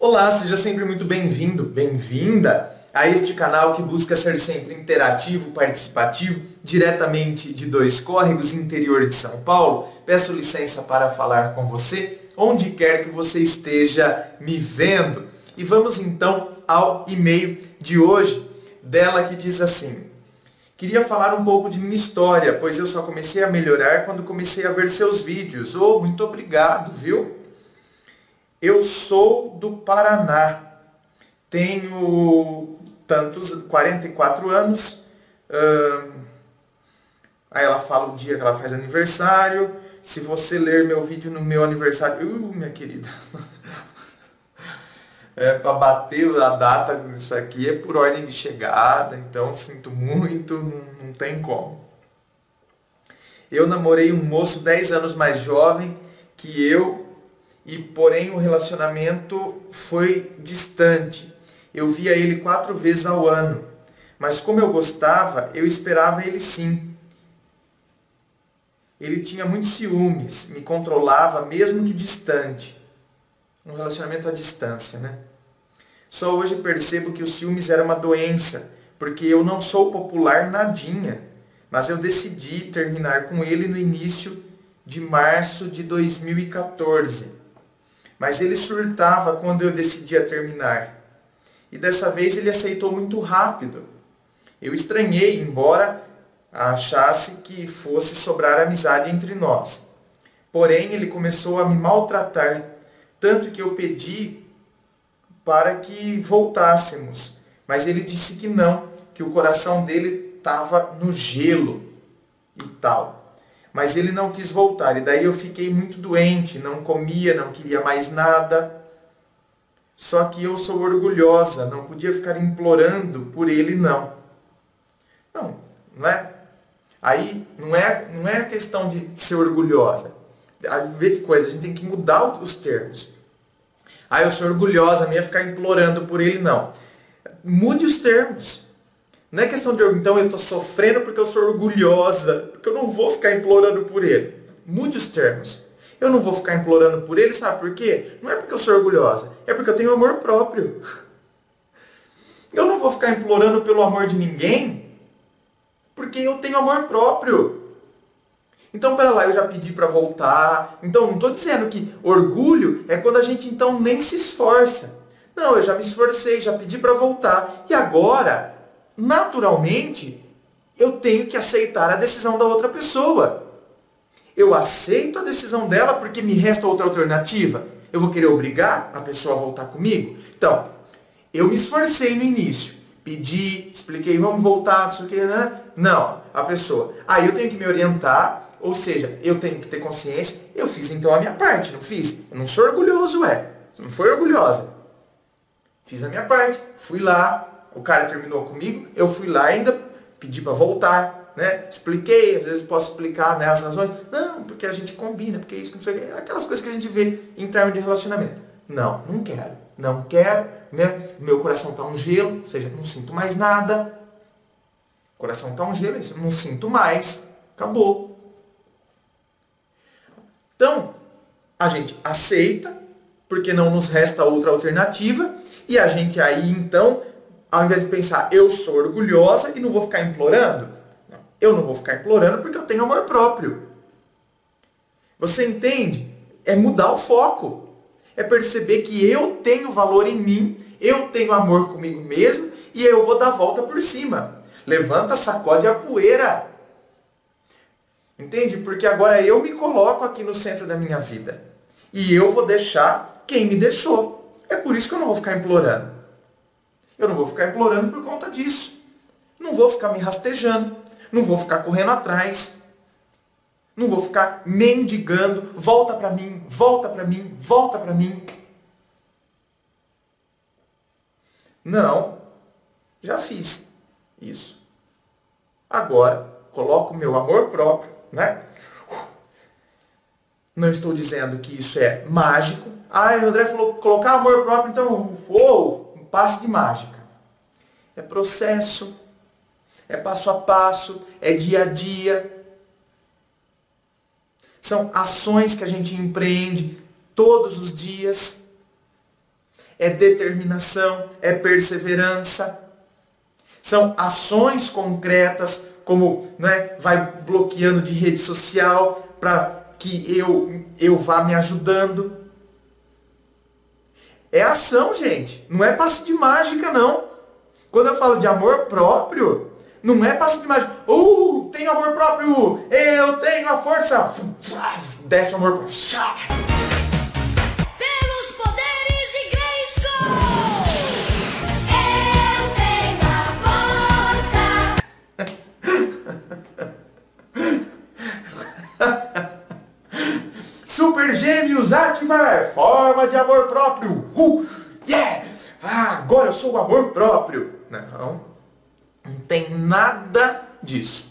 Olá, seja sempre muito bem-vindo, bem-vinda a este canal que busca ser sempre interativo, participativo, diretamente de Dois Córregos, interior de São Paulo. Peço licença para falar com você, onde quer que você esteja me vendo. E vamos então ao e-mail de hoje, dela que diz assim: queria falar um pouco de minha história, pois eu só comecei a melhorar quando comecei a ver seus vídeos. Oh, muito obrigado, viu? Eu sou do Paraná, tenho 44 anos, aí ela fala o dia que ela faz aniversário. Se você ler meu vídeo no meu aniversário, minha querida, para bater a data, isso aqui é por ordem de chegada, então sinto muito, não tem como. Eu namorei um moço 10 anos mais jovem que eu, e porém o relacionamento foi distante. Eu via ele 4 vezes ao ano, mas como eu gostava, eu esperava ele sim. Ele tinha muitos ciúmes, me controlava mesmo que distante. Um relacionamento à distância, né? Só hoje percebo que o ciúmes era uma doença, porque eu não sou popular nadinha, mas eu decidi terminar com ele no início de março de 2014. Mas ele surtava quando eu decidia terminar. E dessa vez ele aceitou muito rápido. Eu estranhei, embora achasse que fosse sobrar amizade entre nós. Porém, ele começou a me maltratar, tanto que eu pedi para que voltássemos. Mas ele disse que não, que o coração dele estava no gelo e tal. Mas ele não quis voltar, e daí eu fiquei muito doente, não comia, não queria mais nada. Só que eu sou orgulhosa, não podia ficar implorando por ele, não. Não é? Aí não é questão de ser orgulhosa. Vê que coisa, a gente tem que mudar os termos. Eu sou orgulhosa, não ia ficar implorando por ele, não. Mude os termos. Não é questão de, então eu estou sofrendo porque eu sou orgulhosa, porque eu não vou ficar implorando por ele. Mude os termos. Eu não vou ficar implorando por ele, sabe por quê? Não é porque eu sou orgulhosa, é porque eu tenho amor próprio. Eu não vou ficar implorando pelo amor de ninguém, porque eu tenho amor próprio. Então, pera lá, eu já pedi para voltar. Então, não estou dizendo que orgulho é quando a gente então nem se esforça. Não, eu já me esforcei, já pedi para voltar. E agora, naturalmente, eu tenho que aceitar a decisão da outra pessoa. Eu aceito a decisão dela porque me resta outra alternativa. Eu vou querer obrigar a pessoa a voltar comigo? Então, eu me esforcei no início. Pedi, expliquei, vamos voltar, não sei o que, né? Não, a pessoa. Aí eu tenho que me orientar, ou seja, eu tenho que ter consciência. Eu fiz então a minha parte, não fiz? Eu não sou orgulhoso, Você não foi orgulhosa. Fiz a minha parte, fui lá, o cara terminou comigo, eu fui lá ainda, pedi para voltar, né? Expliquei, às vezes posso explicar, né, as razões. Não, porque a gente combina, porque isso, não sei o quê. Aquelas coisas que a gente vê em termos de relacionamento. Não quero. Não quero, né? Meu coração está um gelo, ou seja, não sinto mais nada. O coração está um gelo, não sinto mais. Acabou. Então, a gente aceita, porque não nos resta outra alternativa, e a gente aí, então, ao invés de pensar, eu sou orgulhosa e não vou ficar implorando, eu não vou ficar implorando porque eu tenho amor próprio. Você entende? É mudar o foco. É perceber que eu tenho valor em mim, eu tenho amor comigo mesmo, e eu vou dar a volta por cima. Levanta, sacode a poeira. Entende? Porque agora eu me coloco aqui no centro da minha vida. E eu vou deixar quem me deixou. É por isso que eu não vou ficar implorando. Eu não vou ficar implorando por conta disso. Não vou ficar me rastejando. Não vou ficar correndo atrás. Não vou ficar mendigando. Volta para mim, volta para mim, volta para mim. Não. Já fiz isso. Agora, coloco o meu amor próprio, né? Não estou dizendo que isso é mágico. O André falou colocar amor próprio, então, um passe de mágica. É processo, é passo a passo, é dia a dia. São ações que a gente empreende todos os dias. é determinação, é perseverança. São ações concretas, como, né, vai bloqueando de rede social para que eu vá me ajudando. É ação, gente. Não é passe de mágica, não. Quando eu falo de amor próprio, não é passe de mágica. Tenho amor próprio. Eu tenho a força. Desce o amor próprio. Pelos poderes de Grayskull, eu tenho a força. Super Gêmeos, ativar! Forma de amor próprio! Yeah! Agora eu sou o amor próprio! Não tem nada disso.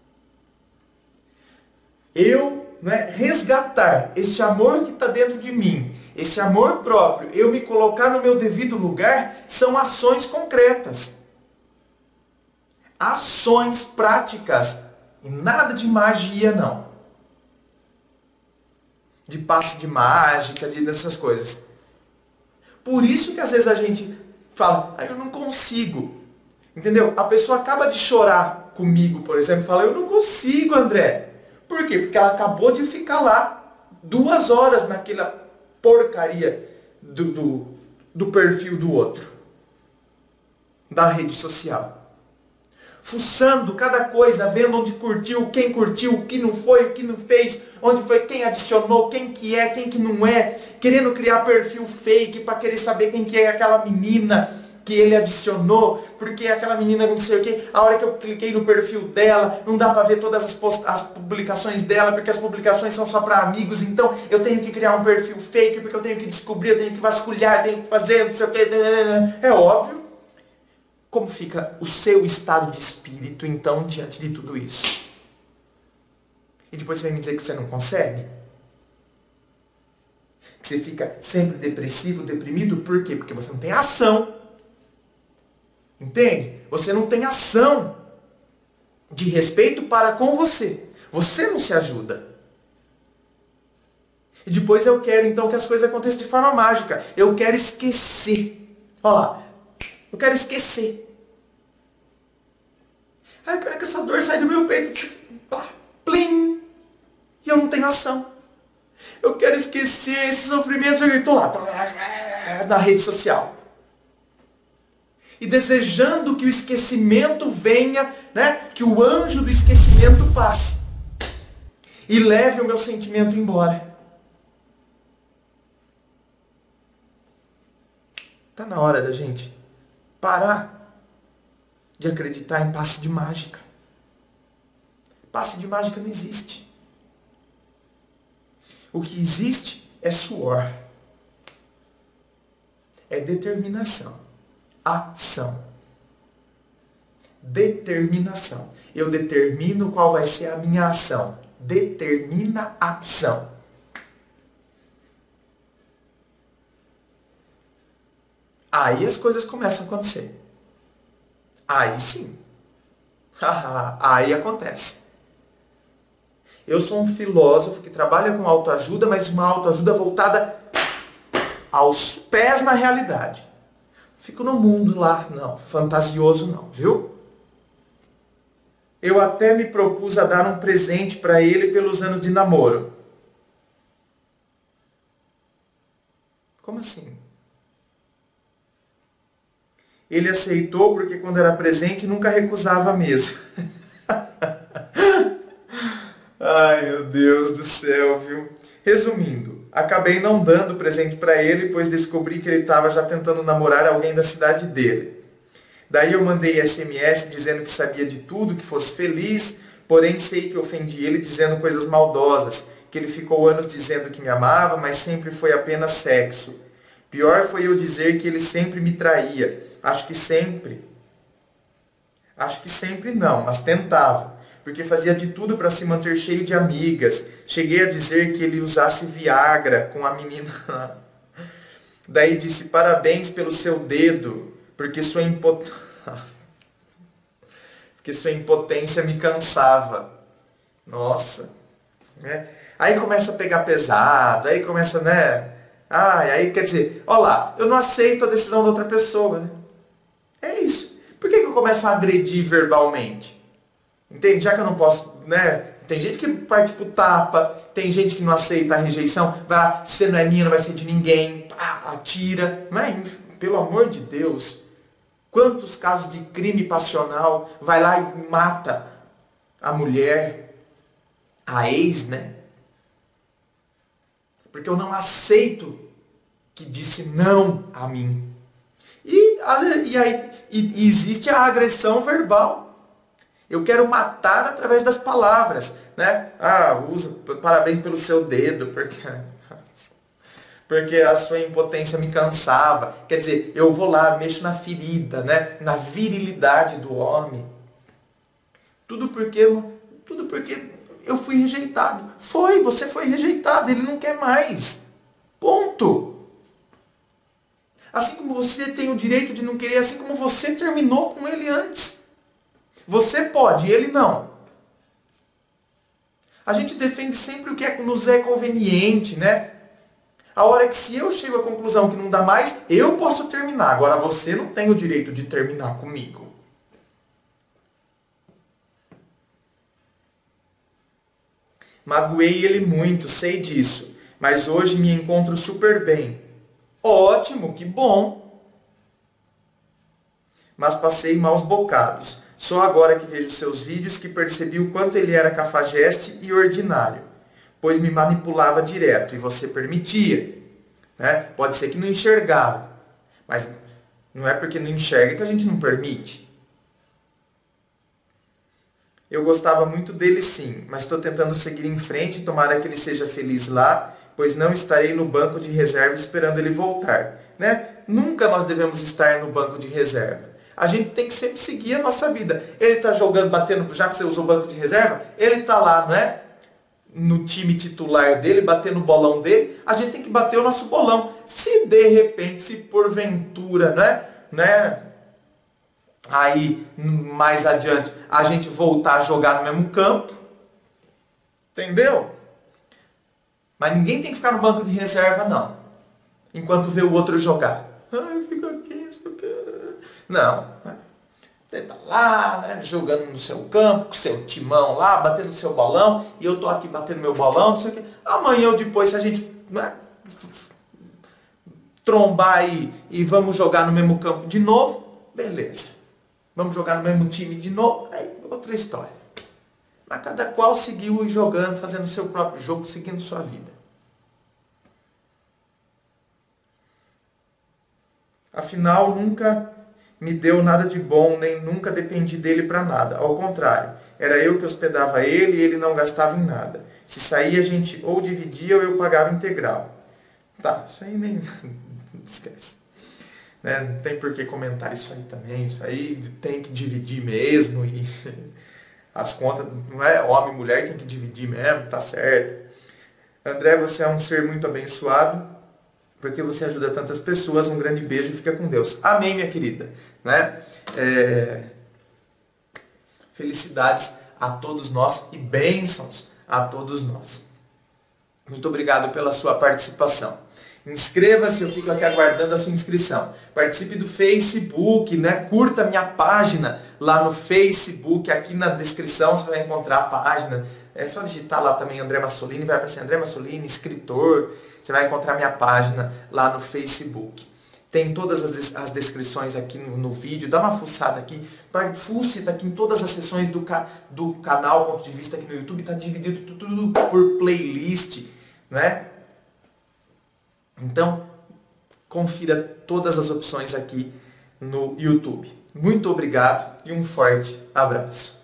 Resgatar esse amor que está dentro de mim, esse amor próprio, eu me colocar no meu devido lugar, são ações concretas. Ações práticas. E nada de magia, não. De passe de mágica, dessas coisas. Por isso que às vezes a gente fala, eu não consigo. Entendeu? A pessoa acaba de chorar comigo, por exemplo, e fala, eu não consigo, André. Por quê? Porque ela acabou de ficar lá 2 horas naquela porcaria do perfil do outro. Da rede social. Fuçando cada coisa, vendo onde curtiu, o que não foi, o que não fez, onde foi, quem adicionou, quem que é, quem que não é, querendo criar perfil fake para querer saber quem que é aquela menina que ele adicionou, porque aquela menina não sei o que, a hora que eu cliquei no perfil dela, não dá para ver todas as publicações dela, porque as publicações são só para amigos, então eu tenho que criar um perfil fake, porque eu tenho que descobrir, eu tenho que vasculhar, eu tenho que fazer, não sei o que, é óbvio. Como fica o seu estado de espírito, então, diante de tudo isso? E depois você vai me dizer que você não consegue? Que você fica sempre depressivo, deprimido, por quê? Porque você não tem ação. Entende? Você não tem ação de respeito para com você. Você não se ajuda. E depois eu quero, então, que as coisas aconteçam de forma mágica. Eu quero esquecer. Olha lá. Eu quero esquecer. Eu quero que essa dor saia do meu peito. Plim! E eu não tenho ação. Eu quero esquecer esse sofrimento. Eu estou lá, na rede social. E desejando que o esquecimento venha, né? Que o anjo do esquecimento passe. E leve o meu sentimento embora. Está na hora da gente parar de acreditar em passe de mágica. Passe de mágica não existe. O que existe é suor. É determinação. Ação. Determinação. Eu determino qual vai ser a minha ação. Determina ação. Aí as coisas começam a acontecer. Aí sim. Aí acontece. Eu sou um filósofo que trabalha com autoajuda, mas uma autoajuda voltada aos pés na realidade. Fico no mundo lá, não, fantasioso não, viu? Eu até me propus a dar um presente para ele pelos anos de namoro. Como assim? Ele aceitou porque quando era presente nunca recusava mesmo. Ai, meu Deus do céu, viu? Resumindo, acabei não dando presente para ele, pois descobri que ele estava já tentando namorar alguém da cidade dele. Daí eu mandei SMS dizendo que sabia de tudo, que fosse feliz, porém sei que ofendi ele dizendo coisas maldosas, que ele ficou anos dizendo que me amava, mas sempre foi apenas sexo. Pior foi eu dizer que ele sempre me traía. Acho que sempre não, mas tentava, porque fazia de tudo para se manter cheio de amigas. Cheguei a dizer que ele usasse Viagra com a menina. Daí disse, parabéns pelo seu dedo, porque sua impotência me cansava. Nossa. Né? Aí começa a pegar pesado, aí começa, né? Ah, e aí quer dizer, ó lá, eu não aceito a decisão da outra pessoa, né? É isso. Por que eu começo a agredir verbalmente? Entende? Já que eu não posso, né? Tem gente que parte pro tapa, tem gente que não aceita a rejeição, vai lá, se você não é minha, não vai ser de ninguém, atira. Mas, pelo amor de Deus, quantos casos de crime passional vai lá e mata a mulher, a ex, né? Porque eu não aceito que disse não a mim. E aí existe a agressão verbal. Eu quero matar através das palavras, né? Parabéns pelo seu dedo, porque a sua impotência me cansava. Quer dizer, eu vou lá, mexo na ferida, né? Na virilidade do homem. Tudo porque eu fui rejeitado. Você foi rejeitado, ele não quer mais. Ponto. Assim como você tem o direito de não querer, assim como você terminou com ele antes. Você pode, ele não. A gente defende sempre o que nos é conveniente, né? A hora que se eu chego à conclusão que não dá mais, eu posso terminar. Agora você não tem o direito de terminar comigo. Magoei ele muito, sei disso. Mas hoje me encontro super bem. Ótimo, que bom. Mas passei maus bocados. Só agora que vejo seus vídeos que percebi o quanto ele era cafajeste e ordinário, pois me manipulava direto e você permitia. Né? Pode ser que não enxergava, mas não é porque não enxerga que a gente não permite. Eu gostava muito dele sim, mas estou tentando seguir em frente e tomara que ele seja feliz lá, pois não estarei no banco de reserva esperando ele voltar. Né? Nunca nós devemos estar no banco de reserva. A gente tem que sempre seguir a nossa vida. Ele está jogando, batendo, já que você usou o banco de reserva, ele está lá, não é? No time titular dele, batendo o bolão dele, a gente tem que bater o nosso bolão. Se de repente, se porventura, né? Aí, mais adiante, a gente voltar a jogar no mesmo campo, entendeu? Mas ninguém tem que ficar no banco de reserva, não. Enquanto vê o outro jogar. Ai, fica aqui, isso aqui. Não. Você está lá, né, jogando no seu campo, com o seu timão lá, batendo o seu bolão, e eu estou aqui batendo meu bolão, não sei o quê. Amanhã ou depois, se a gente, né, trombar aí e vamos jogar no mesmo campo de novo, beleza. Vamos jogar no mesmo time de novo, aí outra história. Mas cada qual seguiu jogando, fazendo o seu próprio jogo, seguindo sua vida. Afinal, nunca me deu nada de bom, nem nunca dependi dele para nada. Ao contrário, era eu que hospedava ele e ele não gastava em nada. Se saía, a gente ou dividia ou eu pagava integral. Tá, isso aí nem... esquece. Né? Não tem por que comentar isso aí também. Isso aí tem que dividir mesmo. E as contas, não é homem e mulher, tem que dividir mesmo, tá certo. André, você é um ser muito abençoado, porque você ajuda tantas pessoas. Um grande beijo e fica com Deus. Amém, minha querida. Né? Felicidades a todos nós e bênçãos a todos nós. Muito obrigado pela sua participação. Inscreva-se, eu fico aqui aguardando a sua inscrição. Participe do Facebook, né? Curta minha página lá no Facebook, aqui na descrição você vai encontrar a página. É só digitar lá também André Massolini, vai aparecer André Massolini, escritor. Você vai encontrar minha página lá no Facebook. Tem todas as descrições aqui no vídeo. Dá uma fuçada aqui. Fuce aqui em todas as sessões do canal Ponto de Vista aqui no YouTube. Está dividido tudo por playlist, né? Então, confira todas as opções aqui no YouTube. Muito obrigado e um forte abraço.